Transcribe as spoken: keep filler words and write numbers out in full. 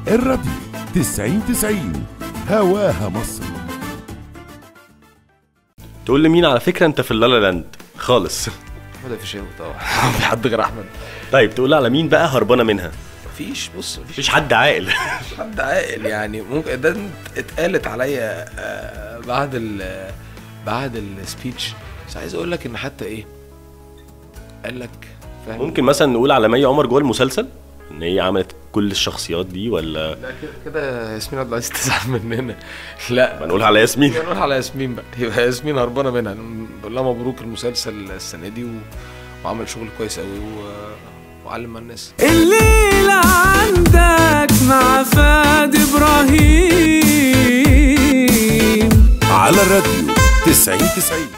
الراديو تسعين تسعين هواها مصر. تقول لمين على فكره انت في اللالا لاند خالص؟ احمد الفيشاوي طبعا. في حد غير احمد؟ طيب تقول على مين بقى هربانه منها؟ مفيش. بص مفيش, مفيش حد عاقل. مفيش حد عاقل يعني. ممكن ده اتقالت عليا بعد ال بعد السبيتش، بس عايز اقول لك ان حتى ايه قال لك فاهم. ممكن مثلا نقول على مي عمر جوه المسلسل ان هي عملت كل الشخصيات دي، ولا لا كده ياسمين عبد العزيز تزعل مننا. لا بنقول على ياسمين. بنقول على ياسمين بقى، يبقى ياسمين هربانه منها. نقول لها مبروك المسلسل السنه دي و... وعمل شغل كويس قوي و... وعلم الناس. الليله عندك مع فادي ابراهيم على الراديو تسعين تسعين.